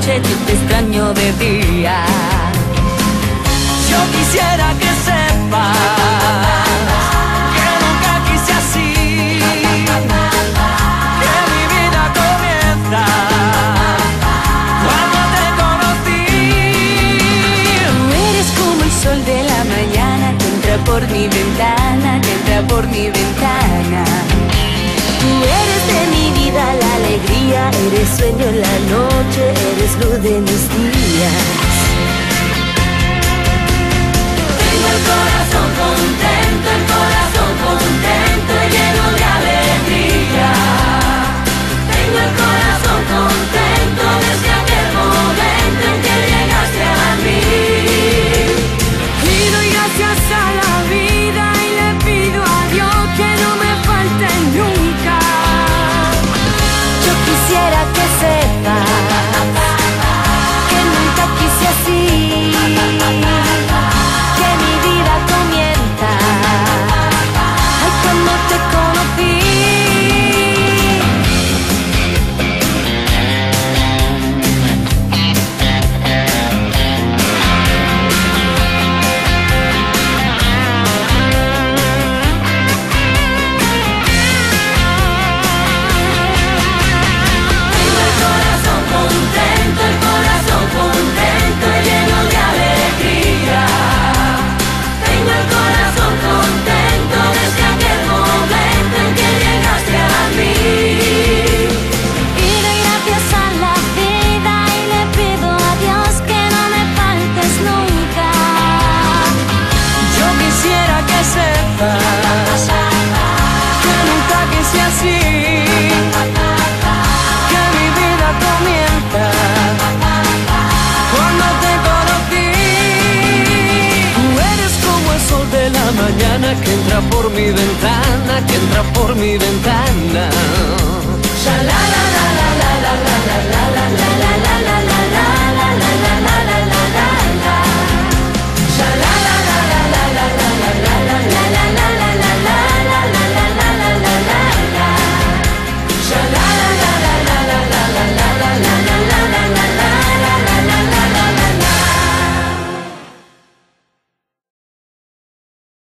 noche, yo te extraño de día. Yo quisiera que sepas que nunca quise así, que mi vida comienza cuando te conocí. Tú eres como el sol de la mañana que entra por mi ventana, que entra por mi ventana. Tú eres de mi vida la alegría, eres sueño en la noche, eres luz de mis días. Tengo el corazón contento y lleno de alegría. Tengo el corazón contento desde aquel momento en que llegaste a mí. Y doy gracias a la vida y le pido a Dios que no me falte nunca. Yo quisiera que sepas que nunca quise así, que mi vida comienza ay, cuando te conocí. Tengo el corazón contento y lleno de alegría. Tengo el corazón contento desde aquel momento en que llegaste a mí. Y doy gracias a la vida y le pido a Dios que no me faltes nunca. Yo quisiera que sepas que nunca quise así, que mi vida comienza cuando te conocí. Tú eres como el sol de la mañana que entra por mi ventana, que entra por mi ventana. Sha la la la la.